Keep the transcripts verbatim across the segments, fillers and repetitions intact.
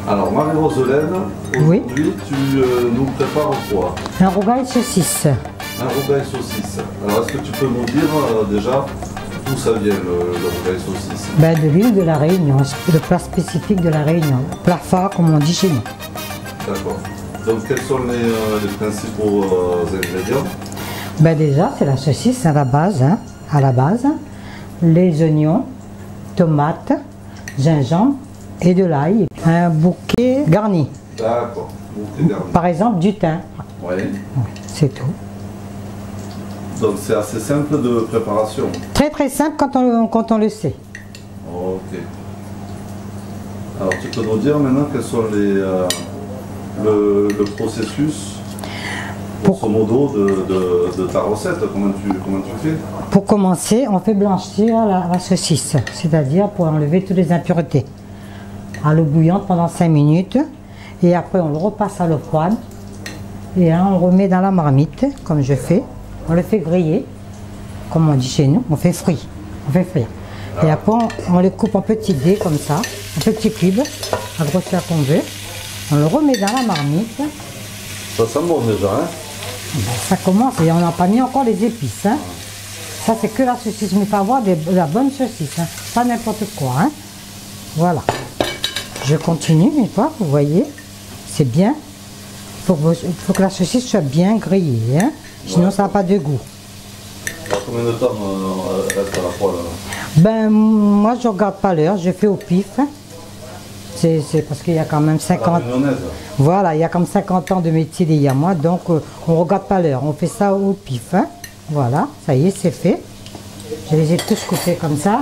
Alors Marie-Roselène, Oui. aujourd'hui tu euh, nous prépares quoi? Un rougail saucisse. Un rougail saucisse. Alors est-ce que tu peux nous dire euh, déjà d'où ça vient le, le rougail saucisse? Ben, de l'île de la Réunion, le plat spécifique de la Réunion. Plat phare comme on dit chez nous. D'accord. Donc quels sont les, euh, les principaux euh, ingrédients? Ben, déjà, c'est la saucisse à la base. Hein, à la base. Les oignons, tomates, gingembre et de l'ail. Un bouquet garni. D'accord. Bouquet garni. Par exemple, du thym. Oui. C'est tout. Donc c'est assez simple de préparation. Très très simple quand on, quand on le sait. Ok. Alors tu peux nous dire maintenant quels sont les, euh, le, le processus, grosso modo, de, de, de ta recette, comment tu, comment tu fais? Pour commencer, on fait blanchir la, la saucisse, c'est-à-dire pour enlever toutes les impuretés. À l'eau bouillante pendant cinq minutes, et après on le repasse à l'eau froide, et là on le remet dans la marmite, comme je fais. On le fait griller, comme on dit chez nous, on fait frire, on fait frire. Et après on, on le coupe en petits dés comme ça, en petits cubes, à grosseur qu'on veut. On le remet dans la marmite. Ça sent bon déjà, hein? Ben, ça commence, et on n'a pas mis encore les épices. Hein. Ça c'est que la saucisse, mais il faut avoir des, de la bonne saucisse, hein. Pas n'importe quoi. Hein. Voilà. Je continue une fois, vous voyez, c'est bien. Il faut, faut que la saucisse soit bien grillée, hein. Sinon ouais. Ça n'a pas de goût. Alors, combien de temps euh, reste à la poêle? Ben moi je ne regarde pas l'heure, je fais au pif. Hein. C'est parce qu'il y a quand même cinquante. Voilà, il y a comme cinquante ans de métier derrière moi, donc euh, on ne regarde pas l'heure, on fait ça au pif. Hein. Voilà, ça y est, c'est fait. Je les ai tous coupés comme ça.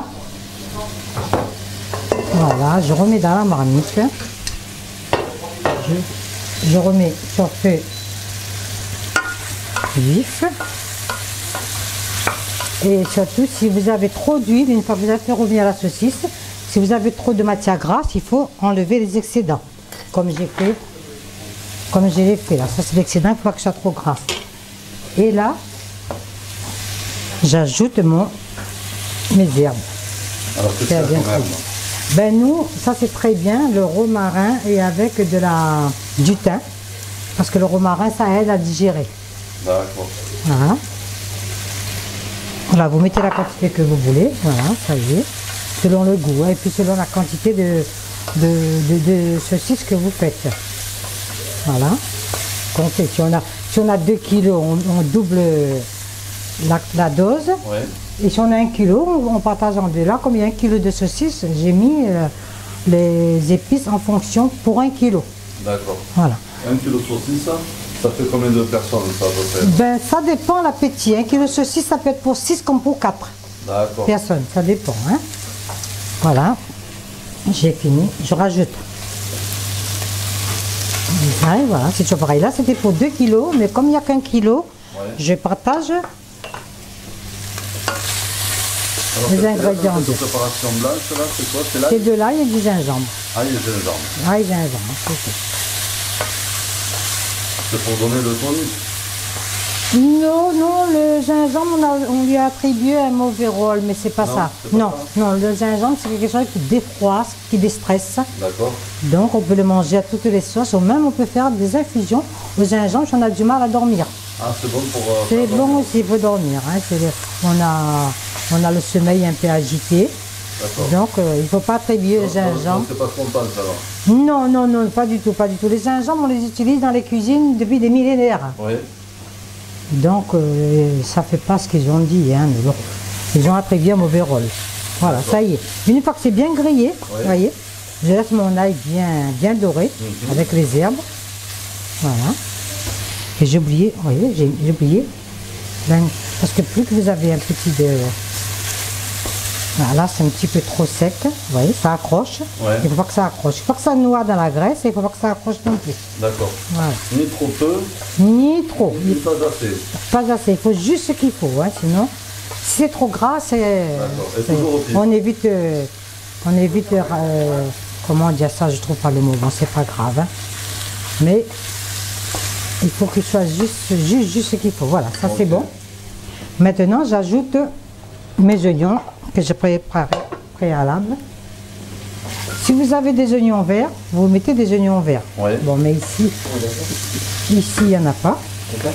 Voilà, je remets dans la marmite. Je, je remets sur feu vif. Et surtout, si vous avez trop d'huile, une fois que vous avez fait revenir la saucisse, si vous avez trop de matière grasse, il faut enlever les excédents. Comme j'ai fait, comme je l'ai fait là. Ça, c'est l'excédent, il ne faut pas que ce soit trop gras. Et là, j'ajoute mon mes herbes. Alors, que c'est bien Ben nous, ça c'est très bien, le romarin et avec de la, du thym, parce que le romarin, ça aide à digérer. D'accord. Voilà. Voilà, vous mettez la quantité que vous voulez, voilà, ça y est, selon le goût, hein, et puis selon la quantité de, de, de, de saucisses que vous faites. Voilà. Comptez, si on a, si on a deux kilos, on, on double la, la dose. Ouais. Et si on a un kilo, on partage en deux. Là, comme il y a un kilo de saucisses, j'ai mis euh, les épices en fonction pour un kilo. D'accord. Voilà. Un kilo de saucisses, ça fait combien de personnes ça peut Ben, ça dépend l'appétit. Un kilo de saucisse, ça peut être pour six comme pour quatre personnes. Ça dépend. Hein. Voilà. J'ai fini. Je rajoute. Et voilà, c'est toujours pareil. Là, c'était pour deux kilos, mais comme il n'y a qu'un kilo, ouais. Je partage. Alors, les ingrédients de préparation blanche, là, c'est quoi? C'est l'ail? C'est de l'ail et du gingembre. Ail et gingembre. Ail et gingembre, c'est ça. C'est pour donner le tonique? Non, non, le gingembre, on, a, on lui a attribué un mauvais rôle, mais c'est pas non, ça. Pas non, ça. Non, le gingembre, c'est quelque chose qui défroisse, qui déstresse. D'accord. Donc, on peut le manger à toutes les sauces, ou même on peut faire des infusions au gingembre si on a du mal à dormir. Ah, c'est bon pour... Euh, c'est bon dormir. Aussi pour dormir. Hein. Le, on, a, on a le sommeil un peu agité. Donc, euh, il ne faut pas attribuer le gingembre. C'est pas spontané, ça va? Non, non, non, pas du tout, pas du tout. Les gingembres, on les utilise dans les cuisines depuis des millénaires. Oui. Donc, euh, ça ne fait pas ce qu'ils ont dit. Hein, mais bon, ils ont attribué un mauvais rôle. Voilà, ça y est. Une fois que c'est bien grillé, vous voyez, je laisse mon ail bien, bien doré mm-hmm. avec les herbes. Voilà. Et j'ai oublié, vous voyez, j'ai oublié. Parce que plus que vous avez un petit... De, voilà, c'est un petit peu trop sec. Vous voyez, ça accroche. Ouais. Il ne faut pas que ça accroche. Il ne faut pas que ça noie dans la graisse et il ne faut pas que ça accroche non plus. D'accord. Voilà. Ni trop peu. Ni trop. Ni pas assez. Pas assez. Il faut juste ce qu'il faut. Hein, sinon, si c'est trop gras, c'est... On évite... Euh, on évite... Euh, comment dire ça, je ne trouve pas le mot. Bon, c'est pas grave. Hein. Mais il faut qu'il soit juste, juste, juste ce qu'il faut. Voilà, ça okay. C'est bon. Maintenant, j'ajoute mes oignons que j'ai préparé préalable. Si vous avez des oignons verts, vous mettez des oignons verts. Ouais. Bon, mais ici, ici, il n'y en a pas. Okay.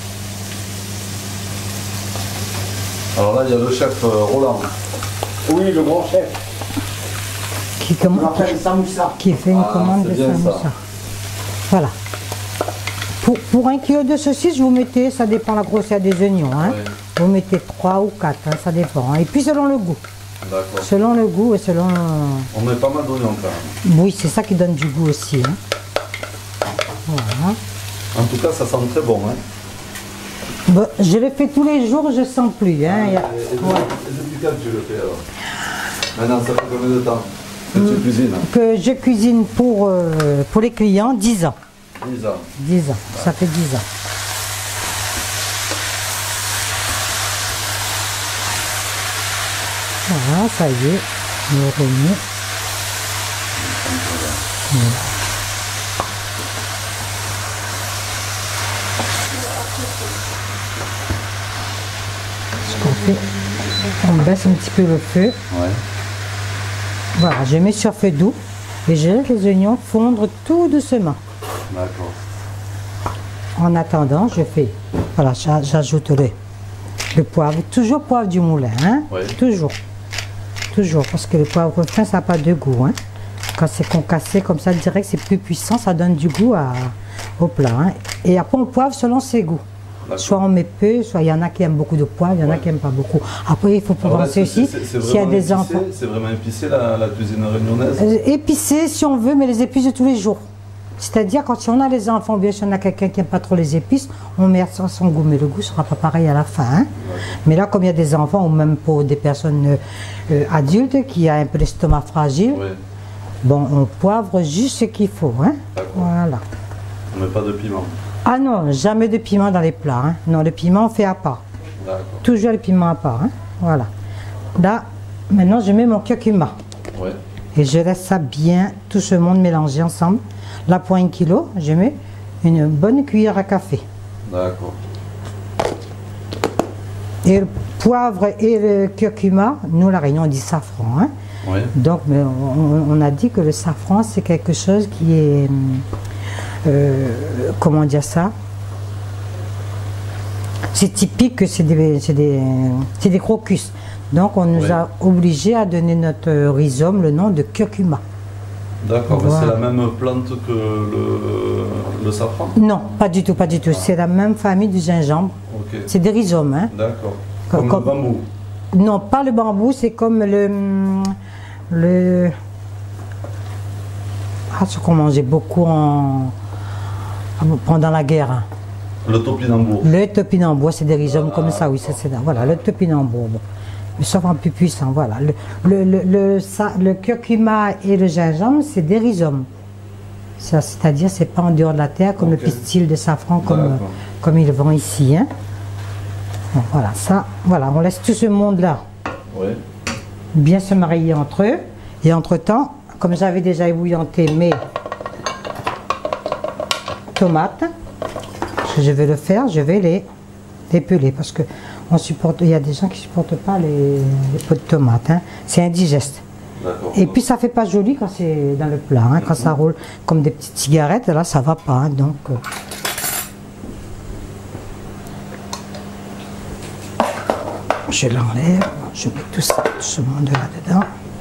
Alors là, il y a le chef euh, Roland. Oui, le grand chef. Qui, commande, On appelle samoussa. qui fait une Ah, commande c'est de bien samoussa. ça. Voilà. Pour, pour un kilo de saucisses, vous mettez, ça dépend de la grosseur des oignons. Hein. Ouais. Vous mettez trois ou quatre, hein, ça dépend. Hein. Et puis selon le goût. D'accord. Selon le goût et selon... On met pas mal d'oignons quand même. Oui, c'est ça qui donne du goût aussi. Hein. Voilà. En tout cas, ça sent très bon. Hein. Bon, je le fais tous les jours, je sens plus. Hein. Il y a- Et, et depuis, ouais. et depuis quand tu le fais alors? Maintenant, ça fait combien de temps que tu cuisines? Que je cuisine pour, euh, pour les clients, dix ans. dix ans. dix ans, ça fait dix ans. Voilà, ça y est, le remis. Ce qu'on fait, on baisse un petit peu le feu. Ouais. Voilà, je mets sur feu doux et je laisse les oignons fondre tout doucement. D'accord. En attendant, je fais, voilà, j'a- j'ajoute le, le poivre, toujours poivre du moulin, hein, Oui. toujours, toujours, parce que le poivre fin, ça n'a pas de goût, hein. Quand c'est concassé comme ça, direct, c'est plus puissant, ça donne du goût à- au plat, hein. Et après, on poivre selon ses goûts. D'accord. Soit on met peu, soit il y en a qui aiment beaucoup de poivre, il y en a Ouais. qui n'aiment pas beaucoup. Après, il faut Alors là, penser c'est- aussi, c'est- c'est s'il y a vraiment des épicé, enfants. C'est vraiment épicé la, la cuisine réunionnaise. Euh, Épicé si on veut, mais les épices de tous les jours. C'est-à-dire quand si on a les enfants, bien si on a quelqu'un qui n'aime pas trop les épices, on met ça à son goût, mais le goût ne sera pas pareil à la fin. Hein. Mais là, comme il y a des enfants, ou même pour des personnes euh, euh, adultes qui ont un peu l'estomac fragile, Oui. bon, on poivre juste ce qu'il faut. Hein. D'accord. Voilà. On met pas de piment. Ah non, jamais de piment dans les plats. Hein. Non, le piment, on fait à part. D'accord. Toujours le piment à part. Hein. Voilà. Là, maintenant, je mets mon curcuma. Ouais. Et je laisse ça bien, tout ce monde mélangé ensemble. Là, pour un kilo, je mets une bonne cuillère à café. D'accord. Et le poivre et le curcuma, nous, la Réunion, on dit safran. Hein. Oui. Donc, mais on, on a dit que le safran, c'est quelque chose qui est... euh, comment dire ça? C'est typique que c'est des, c'est des, c'est des crocus. Donc, on nous Oui. a obligés à donner notre rhizome le nom de curcuma. D'accord, mais Voilà. c'est la même plante que le, le safran? Non, pas du tout, pas du tout. C'est la même famille du gingembre. Ok. C'est des rhizomes. Hein. D'accord. Comme- Comme, comme- le bambou. Non, pas le bambou, c'est comme le... le ah, ce qu'on mangeait beaucoup en, pendant la guerre. Hein. Le topinambour. Le topinambour, c'est des rhizomes comme ça, oui, ça, c'est voilà, le topinambour. Bon. Mais sauf un peu puissant, voilà. Le, le, le, le, ça- le curcuma et le gingembre, c'est des rhizomes. Ça, c'est-à-dire, c'est pas en dehors de la terre comme Ok. le pistil de safran, comme, D'accord. comme ils le vendent ici. Hein. Bon, voilà, ça, voilà, on laisse tout ce monde-là Oui. bien se marier entre eux. Et entre-temps, comme j'avais déjà ébouillanté mes tomates, ce que je vais le faire, je vais les, les peler parce que on supporte, il y a des gens qui ne supportent pas les, les pots de tomates. Hein. C'est indigeste. D'accord. Et puis ça fait pas joli quand c'est dans le plat, hein. Quand ça roule comme des petites cigarettes, là ça va pas. Hein. Donc euh, je l'enlève, je mets tout ça, tout ce monde là dedans.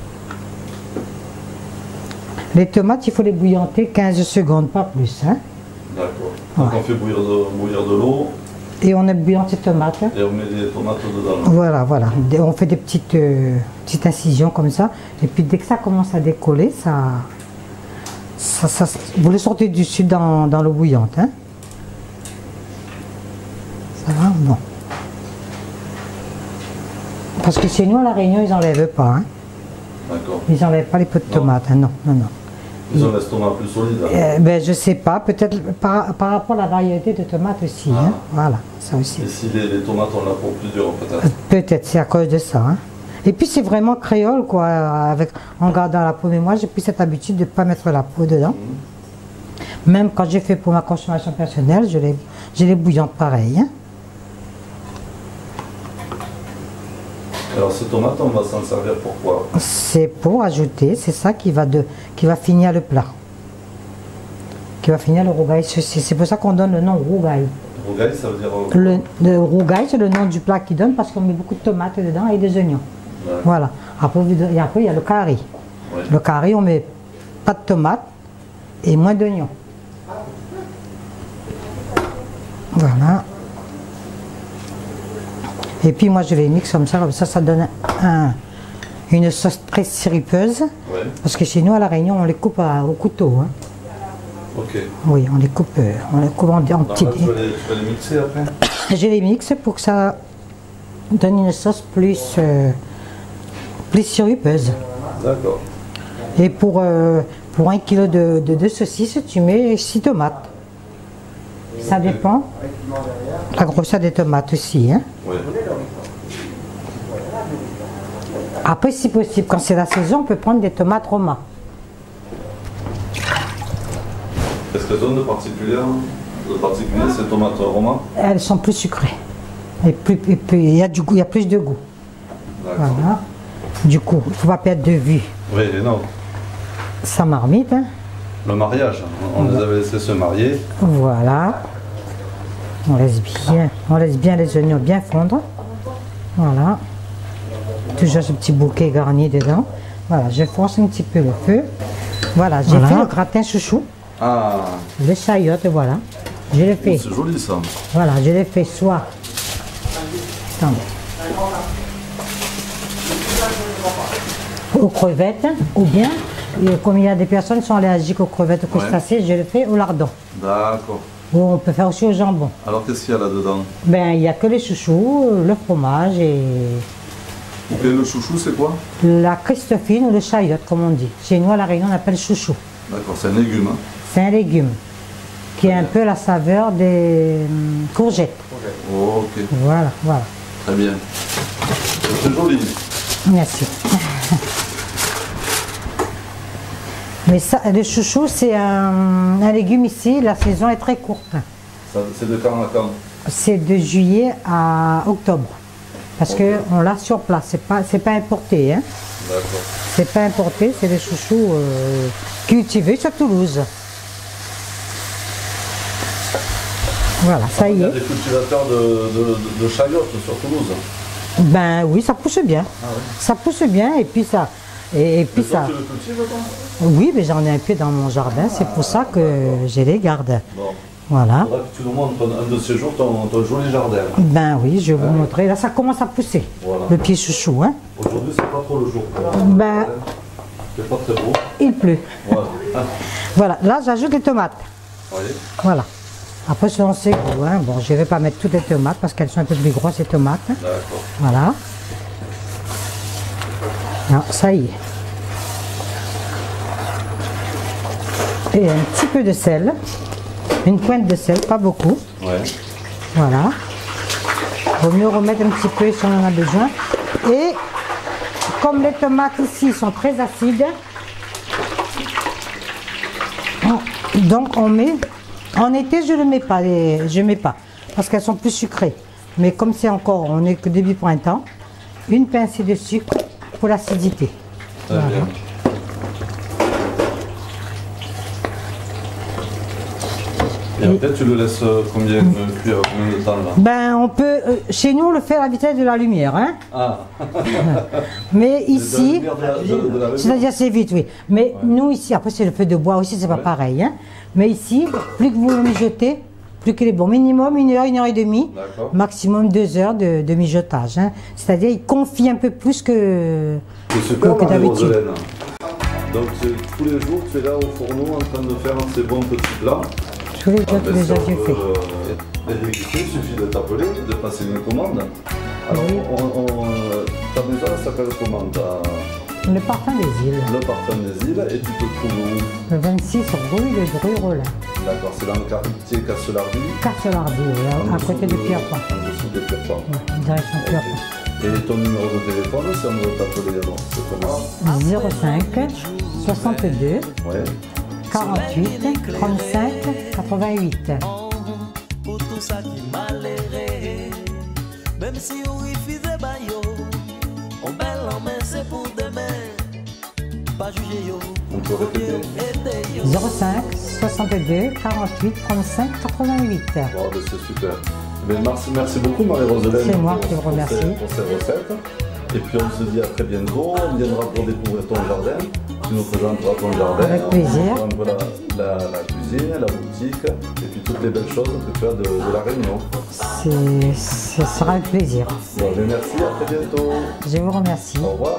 Les tomates, il faut les bouillanter quinze secondes, pas plus. Hein. D'accord. Donc on fait bouillir de, bouillir de l'eau Et on a bouillanté tomates. Hein. et on met des tomates dedans. Voilà, voilà. Des- On fait des petites, euh, petites incisions comme ça. Et puis dès que ça commence à décoller, ça, ça, ça- vous le sortez du sud dans, dans l'eau bouillante. Hein. Ça va? Bon. Parce que chez nous, à La Réunion, ils n'enlèvent pas. Hein. D'accord. Ils n'enlèvent pas les pots de Non. tomates. Hein. Non, non, non. Ils ont l'estomac plus solide. hein. Euh, ben, je sais pas. Peut-être par, par rapport à la variété de tomates aussi. Ah. Hein. Voilà, ça aussi. Et si les, les tomates on la peau plus dure peut-être. Peut-être, c'est à cause de ça. Hein. Et puis c'est vraiment créole, quoi, avec, en gardant la peau. Mais moi, j'ai pris cette habitude de ne pas mettre la peau dedans. Même quand j'ai fait pour ma consommation personnelle, je les, je les bouillante pareil. Hein. Alors cette tomate, on va s'en servir pourquoi? C'est pour ajouter, c'est ça qui va, de, qui va finir le plat. Qui va finir le rougail saucisse. C'est pour ça qu'on donne le nom rougail. Rougail, ça veut dire... Le, le rougail, c'est le nom du plat qu'ils donnent parce qu'on met beaucoup de tomates dedans et des oignons. Ouais. Voilà. Après, et après, il y a le curry. Ouais. Le curry, on met pas de tomates et moins d'oignons. Voilà. Et puis moi je les mixe comme ça, comme ça, ça donne un, une sauce très sirupeuse. Ouais. Parce que chez nous à La Réunion, on les coupe à- au couteau. Hein. Ok. Oui, on les coupe, euh, on les coupe en, en Donc petits. là, tu vas, les, tu vas les mixer après? Je les mixe pour que ça donne une sauce plus, euh, plus sirupeuse. D'accord. Et pour, euh, pour un kilo de, de, de saucisses, tu mets six tomates. Ça dépend. La grosseur des tomates aussi. Hein. Ouais. Après, si possible, quand c'est la saison, on peut prendre des tomates Roma. Qu'est-ce que donne de particulier, de particulier ces tomates Roma? Elles sont plus sucrées. Et plus, et plus, il y a du goût, il y a plus de goût. D'accord. Voilà. Du coup, il ne faut pas perdre de vue Oui, et non. sa marmite. Hein. Le mariage, on les avait laissés se marier. Voilà. On laisse bien, on laisse bien les oignons bien fondre. Voilà. Toujours ce petit bouquet garni dedans. Voilà, je force un petit peu le feu. Voilà, j'ai Voilà. fait le gratin chouchou, Ah, le chayotte, voilà. Je l'ai fait. c'est joli ça. Voilà, je l'ai fait soit. Attendez. Aux crevettes, ou bien, et comme il y a des personnes qui sont allergiques aux crevettes aux crustacés, je le fais au lardon. D'accord. Ou on peut faire aussi au jambon. Alors qu'est-ce qu'il y a là-dedans? Ben, il n'y a que les chouchous, le fromage et Et le chouchou, c'est quoi? la christophine ou le chayotte, comme on dit. Chez nous, à La Réunion, on appelle chouchou. D'accord, c'est un légume. Hein. C'est un légume qui a un peu la saveur des hum, courgettes. Oh, ok, Voilà, voilà. très bien. C'est joli. Merci. Mais ça, le chouchou, c'est un, un légume ici, la saison est très courte. Ça, c'est de quand à quand? C'est de juillet à octobre. Parce Ok. qu'on l'a sur place, c'est pas, c'est pas importé. Hein. D'accord. C'est pas importé, c'est des chouchous euh, cultivés sur Toulouse. Voilà, ça y Il y a est. des cultivateurs de, de, de, de chayotte sur Toulouse. Ben oui, ça pousse bien. Ah oui. Ça pousse bien et puis ça. Et, et puis Et toi, ça. tu le cultives, toi? Oui, mais j'en ai un peu dans mon jardin, c'est pour ça que je les garde. Bon. Voilà. Faudra que tu nous montres un de ces jours ton, ton joli jardin. Ben oui, je vais vous montrer. Là, ça commence à pousser. Voilà. Le pied chouchou, hein. Aujourd'hui, c'est pas trop le jour. Ben, C'est pas très beau. il pleut. Voilà. Ah, Voilà, là, j'ajoute les tomates. oui. Voilà. Après, selon ses goûts, hein. Bon, je ne vais pas mettre toutes les tomates parce qu'elles sont un peu plus grosses, les tomates. D'accord. Voilà. Non, ça y est. Et un petit peu de sel. Une pointe de sel, pas beaucoup. Ouais. Voilà. Il vaut mieux remettre un petit peu si on en a besoin. Et comme les tomates ici sont très acides, on- donc on met. En été, je ne mets pas, les, je mets pas, parce qu'elles sont plus sucrées. Mais comme c'est encore, on n'est que début printemps, une pincée de sucre pour l'acidité. Très bien. Et après, tu le laisses euh, combien, euh, cuire combien de temps là? Ben, on peut, euh, chez nous, on le fait à la vitesse de la lumière, hein. Ah, Mais de la ici, lumière de la- de- de la maison. c'est-à-dire c'est vite, oui. Mais nous ici, après c'est le feu de bois aussi, c'est pas Ouais. pareil. Hein. Mais ici, plus que vous le mijotez, plus qu'il est bon. Minimum une heure, une heure et demie, D'accord. maximum deux heures de, de mijotage. Hein. C'est-à-dire il confie un peu plus que, c'est super, que, que d'habitude. Marie-Roselène. Donc, c'est- tous les jours, tu es là au fourneau en train de faire ces bons petits plats. Tous les jours, Ah, tous ben, les si jours, on j'ai veut, fait. euh, les déguster, il suffit de t'appeler, de passer une commande. Alors, Oui. on- on- ta maison elle s'appelle comment? Ta- Le parfum des îles. Le parfum des îles, et tu te trouves où? Le vingt-six rue de Druy-Rollin. D'accord, c'est dans le quartier Casselardi. Casselardi, oui, en à dessous côté de Pierrepont. En dessous de Pierrepont. Ouais, direction Pierrepont. Et ton numéro de téléphone, si on veut t'appeler, alors, c'est comment? zéro cinq soixante-deux Ouais. quarante-huit trente-cinq quatre-vingt-huit. Pour tout ça qui m'a l'air, même si on refuse bayo, On peut répéter. zéro cinq soixante-deux quarante-huit trente-cinq quatre-vingt-huit. Bon, ben, c'est super. Mais merci, merci beaucoup Marie-Roselaine. C'est moi pour, qui vous pour remercie. ces, pour ces recettes. Et puis on se dit à très bientôt. On viendra pour découvrir ton jardin. Tu nous présenteras ton jardin. Avec plaisir. On te présentera la, la, la cuisine, la boutique et puis toutes les belles choses que tu as de, de la Réunion. C'est- Ce sera un plaisir. Bon, ben, merci, à très bientôt. Je vous remercie. Au revoir.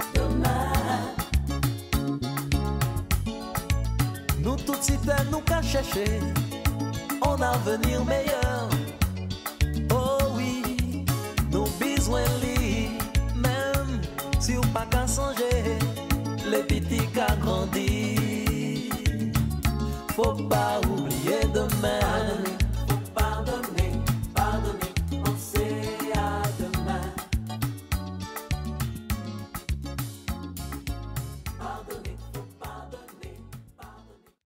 Nous tout de suite nous qu'à chercher un avenir meilleur. Oh oui, nous besoin li, même si on pas qu'à songer, les petits qu'à grandir. Faut pas